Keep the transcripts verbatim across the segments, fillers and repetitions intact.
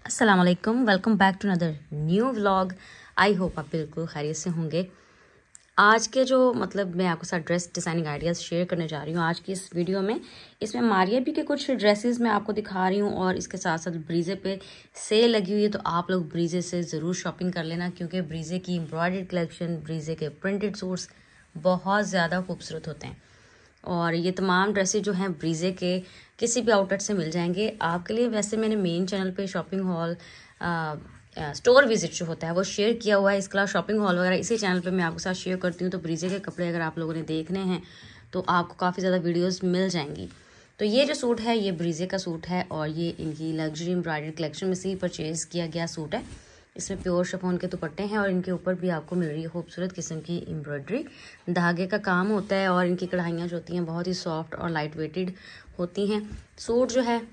अस्सलाम वालेकुम, welcome back to another new vlog. I hope आप बिल्कुल खैरियत से होंगे। आज के जो मतलब मैं आपके साथ ड्रेस डिज़ाइनिंग आइडियाज़ शेयर करने जा रही हूँ आज की इस वीडियो में। इसमें मारिया भी के कुछ ड्रेसेस मैं आपको दिखा रही हूँ और इसके साथ साथ ब्रीजे पे सेल लगी हुई है, तो आप लोग ब्रीजे से ज़रूर शॉपिंग कर लेना, क्योंकि ब्रीजे की एम्ब्रॉयडर्ड कलेक्शन, ब्रीजे के प्रिंटेड सूट्स बहुत ज़्यादा खूबसूरत होते हैं। और ये तमाम ड्रेसेस जो हैं ब्रीजे के किसी भी आउटलेट से मिल जाएंगे आपके लिए। वैसे मैंने मेन चैनल पे शॉपिंग हॉल स्टोर विजिट जो होता है वो शेयर किया हुआ है। इसके अलावा शॉपिंग हॉल वगैरह इसी चैनल पे मैं आपके साथ शेयर करती हूँ। तो ब्रीजे के कपड़े अगर आप लोगों ने देखने हैं तो आपको काफ़ी ज़्यादा वीडियोस मिल जाएंगी। तो ये जो सूट है ये ब्रीजे का सूट है और ये इनकी लग्जरी एम्ब्रॉयडर्ड कलेक्शन में से ही परचेज़ किया गया सूट है। इसमें प्योर शिफॉन के दुपट्टे हैं और इनके ऊपर भी आपको मिल रही है खूबसूरत किस्म की एम्ब्रॉयडरी, धागे का काम होता है और इनकी कढ़ाइयाँ जो होती हैं बहुत ही सॉफ्ट और लाइट वेटेड होती हैं। सूट जो है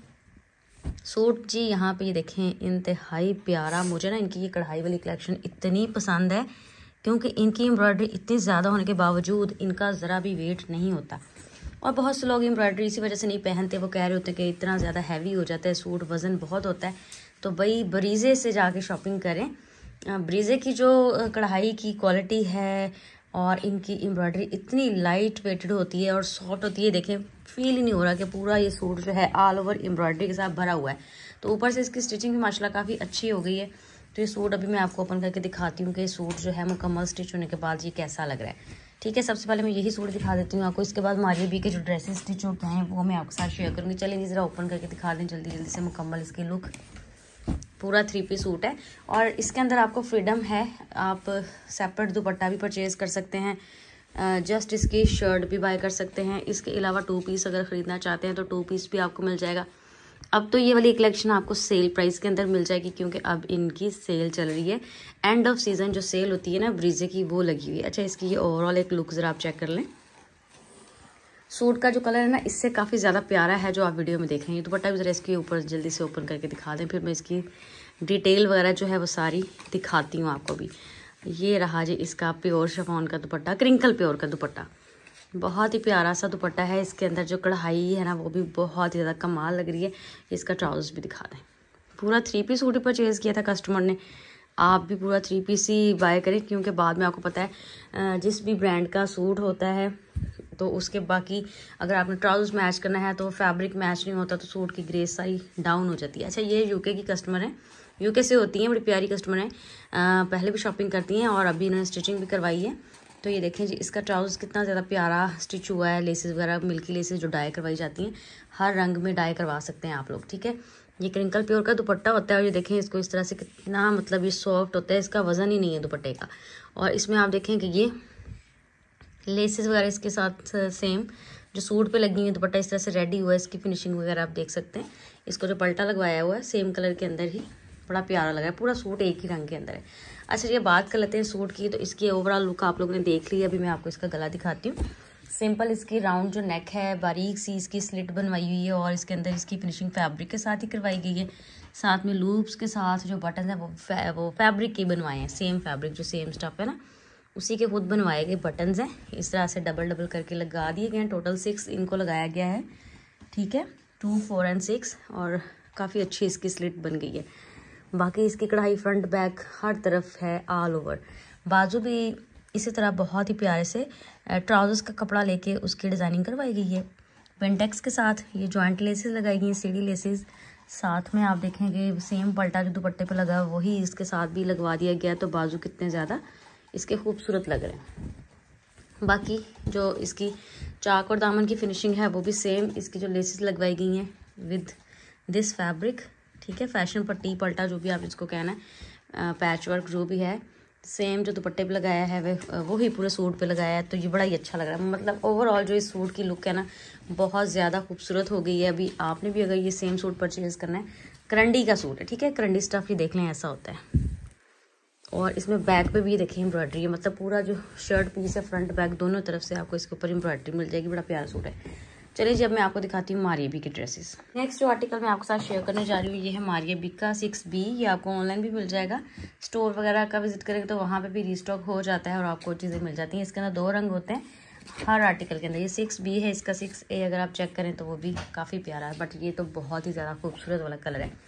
सूट जी यहाँ पे ये देखें इंतहाई प्यारा। मुझे ना इनकी ये कढ़ाई वाली कलेक्शन इतनी पसंद है क्योंकि इनकी एम्ब्रॉयडरी इतनी ज़्यादा होने के बावजूद इनका ज़रा भी वेट नहीं होता। और बहुत से लोग एम्ब्रॉयडरी इसी वजह से नहीं पहनते, वो कह रहे होते हैं कि इतना ज़्यादा हैवी हो जाता है सूट, वज़न बहुत होता है। तो भाई ब्रीजे से जाके शॉपिंग करें। ब्रीजे की जो कढ़ाई की क्वालिटी है और इनकी एम्ब्रॉयडरी इतनी लाइट वेटेड होती है और सॉफ्ट होती है, देखें फील ही नहीं हो रहा कि पूरा ये सूट जो है ऑल ओवर एम्ब्रॉयडरी के साथ भरा हुआ है। तो ऊपर से इसकी स्टिचिंग भी माशाल्लाह काफ़ी अच्छी हो गई है। तो ये सूट अभी मैं आपको ओपन करके दिखाती हूँ कि सूट जो है मुकम्मल स्टिच होने के बाद ये कैसा लग रहा है। ठीक है, सबसे पहले मैं यही सूट दिखा देती हूँ आपको। इसके बाद मारिया बी के जो ड्रेसेस स्टिच होते हैं वो मैं आपके साथ शेयर करूँगी। चलिए ज़रा ओपन करके दिखा दें जल्दी जल्दी से मुकम्मल इसकी लुक। पूरा थ्री पीस सूट है और इसके अंदर आपको फ्रीडम है, आप सेपरेट दुपट्टा भी परचेज़ कर सकते हैं, जस्ट इसकी शर्ट भी बाय कर सकते हैं। इसके अलावा टू पीस अगर ख़रीदना चाहते हैं तो टू पीस भी आपको मिल जाएगा। अब तो ये वाली कलेक्शन आपको सेल प्राइस के अंदर मिल जाएगी क्योंकि अब इनकी सेल चल रही है। एंड ऑफ सीज़न जो सेल होती है ना ब्रीजे की, वो लगी हुई है। अच्छा, इसकी ये ओवरऑल एक लुक ज़रा आप चेक कर लें। सूट का जो कलर है ना इससे काफ़ी ज़्यादा प्यारा है जो आप वीडियो में देख रहे हैं। दुपट्टा भी ज़रा इसके ऊपर जल्दी से ओपन करके दिखा दें, फिर मैं इसकी डिटेल वगैरह जो है वो सारी दिखाती हूँ आपको भी। ये रहा जी इसका प्योर शिफॉन का दुपट्टा, क्रिंकल प्योर का दुपट्टा, बहुत ही प्यारा सा दुपट्टा है। इसके अंदर जो कढ़ाई है ना वो भी बहुत ही ज़्यादा कमाल लग रही है। इसका ट्राउज़र भी दिखा दें। पूरा थ्री पीस सूट ही परचेज़ किया था कस्टमर ने। आप भी पूरा थ्री पीस ही बाय करें क्योंकि बाद में आपको पता है जिस भी ब्रांड का सूट होता है तो उसके बाकी अगर आपने ट्राउजर्स मैच करना है तो फैब्रिक मैच नहीं होता तो सूट की ग्रेस सारी डाउन हो जाती है। अच्छा, ये यूके की कस्टमर है, यूके से होती हैं, बड़ी प्यारी कस्टमर है, पहले भी शॉपिंग करती हैं और अभी इन्होंने स्टिचिंग भी करवाई है। तो ये देखें जी इसका ट्राउज़र कितना ज़्यादा प्यारा स्टिच हुआ है। लेसेस वगैरह मिल्की लेसेस जो डाई करवाई जाती हैं, हर रंग में डाई करवा सकते हैं आप लोग। ठीक है, ये क्रिंकल प्योर का दुपट्टा होता है और ये देखें इसको इस तरह से कितना मतलब ये सॉफ्ट होता है, इसका वज़न ही नहीं है दुपट्टे का। और इसमें आप देखें कि ये लेसेस वगैरह इसके साथ सेम जो सूट पे लगी है, दुपट्टा इस तरह से रेडी हुआ है, इसकी फिनिशिंग वगैरह आप देख सकते हैं। इसको जो पल्टा लगवाया हुआ है सेम कलर के अंदर ही, बड़ा प्यारा लग रहा है। पूरा सूट एक ही रंग के अंदर है। अच्छा, ये बात कर लेते हैं सूट की। तो इसकी ओवरऑल लुक आप लोगों ने देख ली है। अभी मैं आपको इसका गला दिखाती हूँ। सिंपल इसकी राउंड जो नेक है, बारीक सी इसकी स्लिट बनवाई हुई है और इसके अंदर इसकी फिनिशिंग फैब्रिक के साथ ही करवाई गई है। साथ में लूप्स के साथ जो बटन है वो फै, वो फैब्रिक के बनवाए हैं। सेम फैब्रिक जो सेम स्टफ है ना उसी के खुद बनवाए गए बटन्स हैं। इस तरह से डबल डबल करके लगा दिए गए हैं। टोटल सिक्स इनको लगाया गया है। ठीक है, टू फोर एंड सिक्स और काफ़ी अच्छी इसकी स्लिट बन गई है। बाकी इसकी कढ़ाई फ्रंट बैक हर तरफ है ऑल ओवर। बाजू भी इसी तरह बहुत ही प्यारे से ट्राउजर्स का कपड़ा लेके उसकी डिज़ाइनिंग करवाई गई है। पेंटेक्स के साथ ये जॉइंट लेसेस लगाई गई हैं, सीढ़ी लेसेस। साथ में आप देखेंगे सेम पल्टा जो दुपट्टे पे लगा वही इसके साथ भी लगवा दिया गया। तो बाजू कितने ज़्यादा इसके खूबसूरत लग रहे हैं। बाकी जो इसकी चाक और दामन की फिनिशिंग है वो भी सेम, इसकी जो लेसेस लगवाई गई हैं विद दिस फैब्रिक। ठीक है, फैशन पट्टी पल्टा जो भी आप इसको कहना है, पैच वर्क जो भी है, सेम जो दुपट्टे पे लगाया है वह वो ही पूरे सूट पे लगाया है। तो ये बड़ा ही अच्छा लग रहा है। मतलब ओवरऑल जो इस सूट की लुक है ना बहुत ज़्यादा खूबसूरत हो गई है। अभी आपने भी अगर ये सेम सूट परचेज़ करना है, करंडी का सूट है, ठीक है, करंडी स्टफ ही देख लें ऐसा होता है। और इसमें बैक पे भी देखिए एम्ब्रॉयडरी है, मतलब पूरा जो शर्ट पीस है फ्रंट बैक दोनों तरफ से आपको इसके ऊपर एम्ब्रॉयडरी मिल जाएगी। बड़ा प्यारा सूट है। चलिए जी अब मैं आपको दिखाती हूँ मारिया बी के ड्रेसेस। नेक्स्ट जो आर्टिकल मैं आपके साथ शेयर करने जा रही हूँ ये है मारिया बी का सिक्स बी। ये आपको ऑनलाइन भी मिल जाएगा, स्टोर वगैरह का विजिट करेंगे तो वहाँ पे भी रीस्टॉक हो जाता है और आपको चीज़ें मिल जाती हैं। इसके अंदर दो रंग होते हैं हर आर्टिकल के अंदर। ये सिक्स बी है, इसका सिक्स ए अगर आप चेक करें तो वो भी काफ़ी प्यारा है, बट ये तो बहुत ही ज़्यादा खूबसूरत वाला कलर है।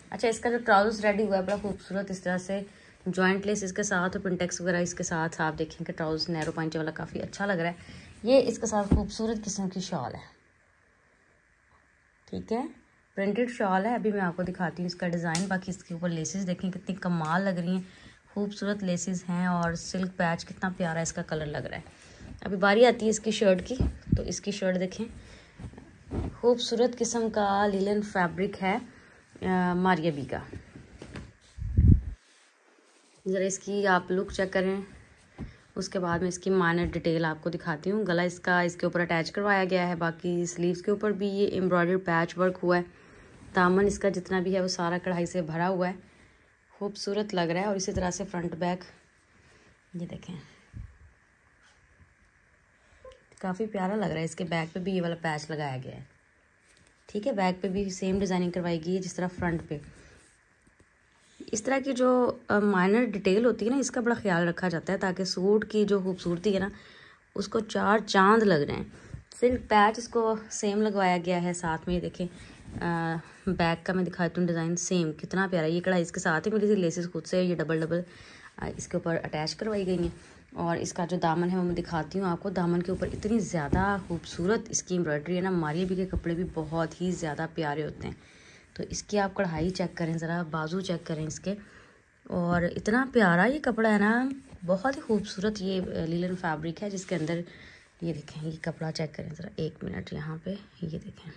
अच्छा, इसका जो ट्राउजर्स रेडी हुआ है बड़ा खूबसूरत इस तरह से जॉइंट लेस इसके साथ और पिंटेक्स वगैरह इसके साथ। आप देखें कि ट्राउजर्स नैरो पांचे वाला काफ़ी अच्छा लग रहा है। ये इसके साथ खूबसूरत किस्म की शॉल है, ठीक है, प्रिंटेड शॉल है। अभी मैं आपको दिखाती हूँ इसका डिज़ाइन। बाकी इसके ऊपर लेसेस देखें कितनी कमाल लग रही हैं, खूबसूरत लेसेस हैं और सिल्क पैच कितना प्यारा इसका कलर लग रहा है। अभी बारी आती है इसकी शर्ट की, तो इसकी शर्ट देखें, खूबसूरत किस्म का लिलन फैब्रिक है मारिया बी का। ज़रा इसकी आप लुक चेक करें, उसके बाद में इसकी माइनर डिटेल आपको दिखाती हूँ। गला इसका इसके ऊपर अटैच करवाया गया है, बाकी स्लीव्स के ऊपर भी ये एम्ब्रॉयडर्ड पैच वर्क हुआ है। दामन इसका जितना भी है वो सारा कढ़ाई से भरा हुआ है, खूबसूरत लग रहा है। और इसी तरह से फ्रंट बैक ये देखें, काफ़ी प्यारा लग रहा है। इसके बैक पे भी ये वाला पैच लगाया गया है, ठीक है। बैक पे भी सेम डिज़ाइनिंग करवाई गई है जिस तरह फ्रंट पे। इस तरह की जो माइनर डिटेल होती है ना, इसका बड़ा ख्याल रखा जाता है ताकि सूट की जो खूबसूरती है ना उसको चार चांद लग रहे हैं। सिल्क पैच इसको सेम लगवाया गया है साथ में। ये देखें बैक का मैं दिखाती हूँ डिज़ाइन, सेम कितना प्यारा। ये कढ़ाई इसके साथ ही मिली थी, लेसेस खुद से ये डबल डबल इसके ऊपर अटैच करवाई गई हैं। और इसका जो दामन है वो मैं दिखाती हूँ आपको। दामन के ऊपर इतनी ज़्यादा खूबसूरत इसकी एम्ब्रॉयडरी है ना, मारिया बी के कपड़े भी बहुत ही ज़्यादा प्यारे होते हैं। तो इसकी आप कढ़ाई चेक करें ज़रा, बाजू चेक करें इसके, और इतना प्यारा ये कपड़ा है ना, बहुत ही खूबसूरत ये लिलन फैब्रिक है जिसके अंदर ये देखें। ये कपड़ा चेक करें ज़रा एक मिनट, यहाँ पे ये देखें,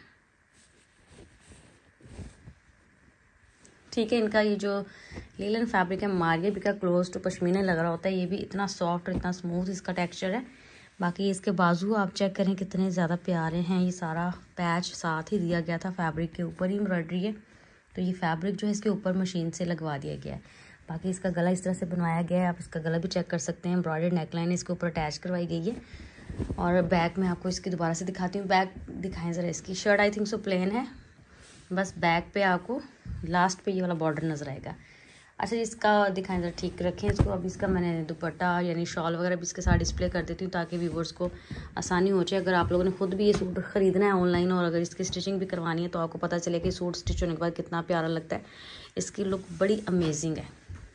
ठीक है। इनका ये जो लिलन फैब्रिक है मारिया बी का क्लोज टू पश्मीना लग रहा होता है, ये भी इतना सॉफ्ट और इतना स्मूथ इसका टेक्सचर है। बाकी इसके बाजू आप चेक करें कितने ज़्यादा प्यारे हैं। ये सारा पैच साथ ही दिया गया था, फैब्रिक के ऊपर ही एम्ब्रॉयडरी है, तो ये फैब्रिक जो है इसके ऊपर मशीन से लगवा दिया गया है। बाकी इसका गला इस तरह से बनवाया गया है, आप इसका गला भी चेक कर सकते हैं। एम्ब्रॉयडर्ड नेकलाइन इसके ऊपर अटैच करवाई गई है। और बैक में आपको इसकी दोबारा से दिखाती हूँ। बैक दिखाएं ज़रा, इसकी shirt I think so plain है, बस बैक पे आपको लास्ट पे ये वाला बॉर्डर नज़र आएगा। अच्छा, इसका दिखाएं ज़रा, ठीक रखें इसको। अब इसका मैंने दुपट्टा यानी शॉल वगैरह भी इसके साथ डिस्प्ले कर देती हूँ ताकि व्यूवर्स को आसानी हो जाए। अगर आप लोगों ने खुद भी ये सूट ख़रीदना है ऑनलाइन और अगर इसकी स्टिचिंग भी करवानी है तो आपको पता चले कि सूट स्टिच होने के बाद कितना प्यारा लगता है। इसकी लुक बड़ी अमेजिंग है।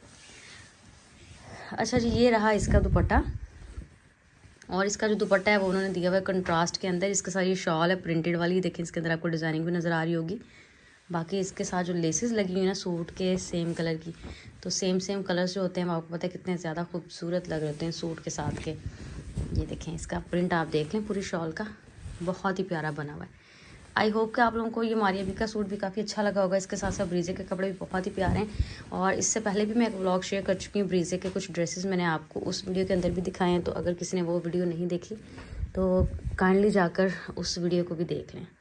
अच्छा जी, ये रहा इसका दुपट्टा, और इसका जो दुपट्टा है वो उन्होंने दिया हुआ है कंट्रास्ट के अंदर। इसके साथ ये शॉल है प्रिंटेड वाली, देखें इसके अंदर आपको डिज़ाइनिंग भी नज़र आ रही होगी। बाकी इसके साथ जो लेसेस लगी हुई है ना सूट के सेम कलर की, तो सेम सेम कलर्स जो होते हैं आपको पता है कितने ज़्यादा खूबसूरत लग रहे होते हैं सूट के साथ के। ये देखें इसका प्रिंट आप देख लें पूरी शॉल का, बहुत ही प्यारा बना हुआ है। आई होप कि आप लोगों को ये मारिया बी का सूट भी काफ़ी अच्छा लगा होगा। इसके साथ साथ ब्रीजे के कपड़े भी बहुत ही प्यारे हैं, और इससे पहले भी मैं एक व्लॉग शेयर कर चुकी हूँ ब्रीजे के कुछ ड्रेसेस, मैंने आपको उस वीडियो के अंदर भी दिखाए हैं। तो अगर किसी ने वो वीडियो नहीं देखी तो काइंडली जाकर उस वीडियो को भी देख लें।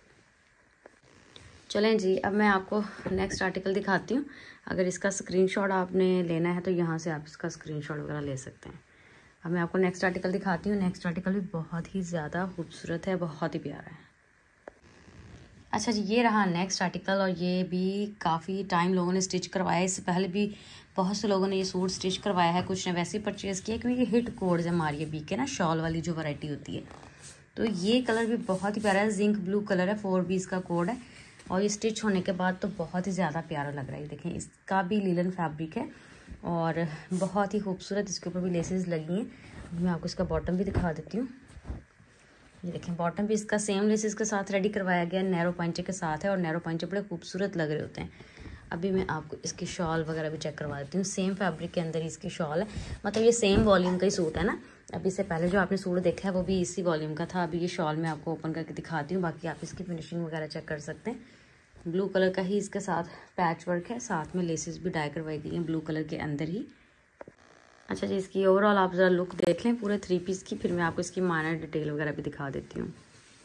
चलें जी, अब मैं आपको नेक्स्ट आर्टिकल दिखाती हूँ। अगर इसका स्क्रीनशॉट आपने लेना है तो यहाँ से आप इसका स्क्रीनशॉट वगैरह ले सकते हैं। अब मैं आपको नेक्स्ट आर्टिकल दिखाती हूँ। नेक्स्ट आर्टिकल भी बहुत ही ज़्यादा खूबसूरत है, बहुत ही प्यारा है। अच्छा जी, ये रहा नेक्स्ट आर्टिकल, और ये भी काफ़ी टाइम लोगों ने स्टिच करवाया है। इससे पहले भी बहुत से लोगों ने ये सूट स्टिच करवाया है, कुछ ने वैसे ही परचेज़ किया क्योंकि ये हिट कोड्स है मारिया बी के ना, शॉल वाली जो वैरायटी होती है। तो ये कलर भी बहुत ही प्यारा है, जिंक ब्लू कलर है, फोर बीस का कोड है, और ये स्टिच होने के बाद तो बहुत ही ज़्यादा प्यारा लग रहा है। देखें इसका भी लिलन फैब्रिक है और बहुत ही खूबसूरत इसके ऊपर भी लेसेस लगी हैं। मैं आपको इसका बॉटम भी दिखा देती हूँ। ये देखें बॉटम भी इसका सेम लेसेस के साथ रेडी करवाया गया, नैरो पंचे के साथ है, और नैरो पंचे बड़े खूबसूरत लग रहे होते हैं। अभी मैं आपको इसकी शॉल वगैरह भी चेक करवा देती हूँ। सेम फैब्रिक के अंदर इसकी शॉल है, मतलब ये सेम वॉल्यूम का ही सूट है ना। अभी इससे पहले जो आपने सूट देखा है वो भी इसी वॉल्यूम का था। अभी ये शॉल मैं आपको ओपन करके दिखाती हूँ, बाकी आप इसकी फिनिशिंग वगैरह चेक कर सकते हैं। ब्लू कलर का ही इसके साथ पैच वर्क है, साथ में लेसेस भी डाई करवाई गई हैं ब्लू कलर के अंदर ही। अच्छा जी, इसकी ओवरऑल आप ज़रा लुक देख लें पूरे थ्री पीस की, फिर मैं आपको इसकी माइनर डिटेल वगैरह भी दिखा देती हूँ।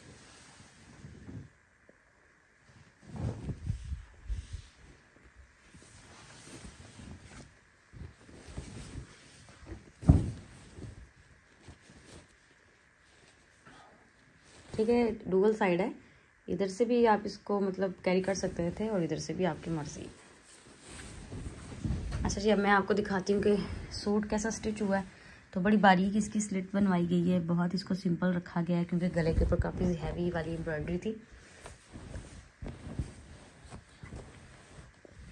ठीक है, डुअल साइड है, इधर से भी आप इसको मतलब कैरी कर सकते थे और इधर से भी आपकी मर्जी। अच्छा जी, अब मैं आपको दिखाती हूँ कि सूट कैसा स्टिच हुआ है। तो बड़ी बारीक इसकी स्लिट बनवाई गई है, बहुत इसको सिंपल रखा गया है क्योंकि गले के ऊपर काफ़ी हैवी वाली एम्ब्रॉयडरी थी।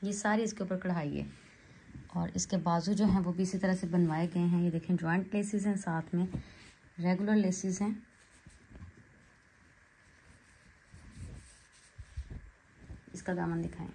ये सारी इसके ऊपर कढ़ाई है। और इसके बाजू जो हैं वो भी इसी तरह से बनवाए गए हैं। ये देखें जॉइंट लेसेस हैं, साथ में रेगुलर लेसेस हैं। इसका दामन दिखाएं।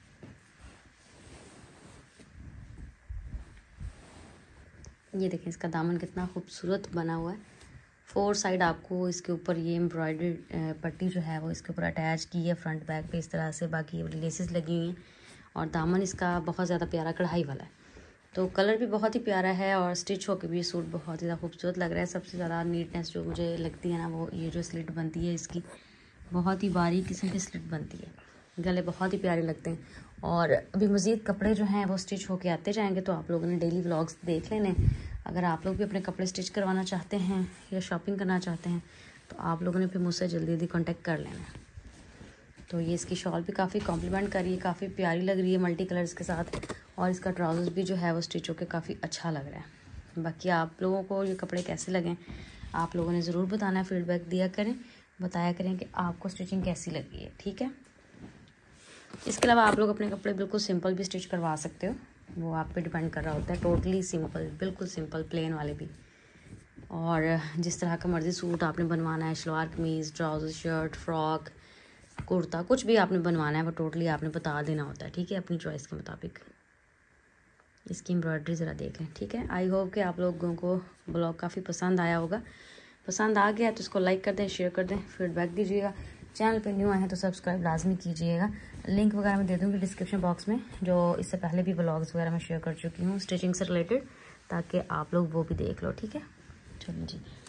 ये देखें इसका दामन कितना खूबसूरत बना हुआ है। फोर साइड आपको इसके ऊपर ये एम्ब्रॉयडरी पट्टी जो है वो इसके ऊपर अटैच की है फ्रंट बैक पे इस तरह से। बाकी ये वाली लेसेस लगी हुई हैं और दामन इसका बहुत ज़्यादा प्यारा कढ़ाई वाला है। तो कलर भी बहुत ही प्यारा है और स्टिच होकर भी सूट बहुत ही ज़्यादा खूबसूरत लग रहा है। सबसे ज़्यादा नीटनेस जो मुझे लगती है ना वो ये जो स्लिट बनती है इसकी, बहुत ही बारीक किस्म की स्लिट बनती है। गले बहुत ही प्यारे लगते हैं। और अभी मज़ीद कपड़े जो हैं वो स्टिच होके आते जाएंगे, तो आप लोगों ने डेली व्लॉग्स देख लेने। अगर आप लोग भी अपने कपड़े स्टिच करवाना चाहते हैं या शॉपिंग करना चाहते हैं तो आप लोगों ने फिर मुझसे जल्दी जल्दी कांटेक्ट कर लेना। तो ये इसकी शॉल भी काफ़ी कॉम्प्लीमेंट कर रही है, काफ़ी प्यारी लग रही है मल्टी कलर्स के साथ। और इसका ट्राउज़र्स भी जो है वो स्टिच होकर काफ़ी अच्छा लग रहा है। बाकी आप लोगों को ये कपड़े कैसे लगें आप लोगों ने ज़रूर बताना है, फीडबैक दिया करें, बताया करें कि आपको स्टिचिंग कैसी लगी है, ठीक है। इसके अलावा आप लोग अपने कपड़े बिल्कुल सिंपल भी स्टिच करवा सकते हो, वो आप पे डिपेंड कर रहा होता है। टोटली सिंपल, बिल्कुल सिंपल प्लेन वाले भी। और जिस तरह का मर्ज़ी सूट आपने बनवाना है, शलवार कमीज़, ट्राउज़र, शर्ट, फ्रॉक, कुर्ता, कुछ भी आपने बनवाना है वो टोटली आपने बता देना होता है, ठीक है, अपनी चॉइस के मुताबिक। इसकी एम्ब्रॉयडरी ज़रा देख लें, ठीक है। आई होप कि आप लोगों को ब्लॉग काफ़ी पसंद आया होगा। पसंद आ गया तो इसको लाइक कर दें, शेयर कर दें, फीडबैक दीजिएगा। चैनल पे न्यू आए हैं तो सब्सक्राइब लाजमी कीजिएगा। लिंक वगैरह मैं दे दूँगी डिस्क्रिप्शन बॉक्स में, जो इससे पहले भी व्लॉग्स वगैरह मैं शेयर कर चुकी हूँ स्टिचिंग से रिलेटेड, ताकि आप लोग वो भी देख लो, ठीक है। चलिए जी।